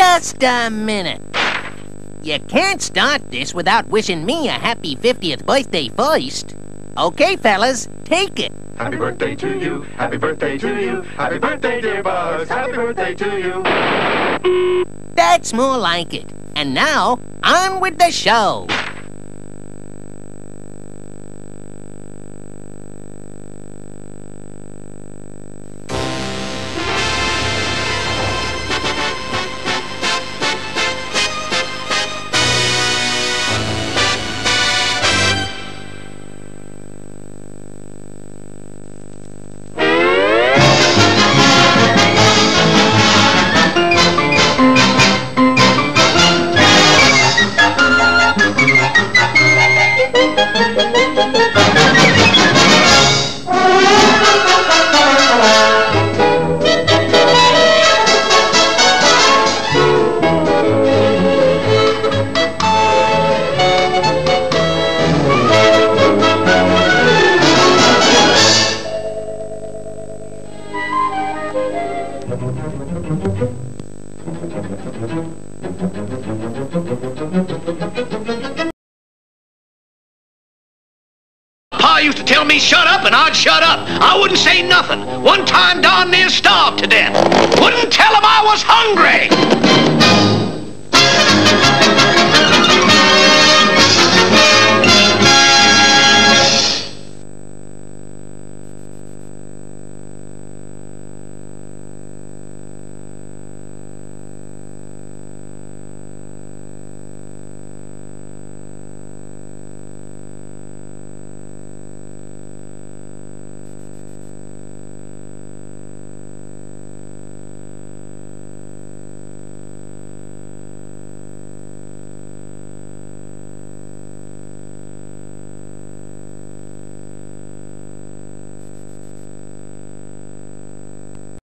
Just a minute. You can't start this without wishing me a happy 50th birthday first. Okay, fellas, take it. Happy birthday to you, happy birthday to you, happy birthday, dear Buzz, happy birthday to you. That's more like it. And now, on with the show. Pa used to tell me shut up and I'd shut up. I wouldn't say nothing. One time darn near starved to death. Wouldn't tell him I was hungry.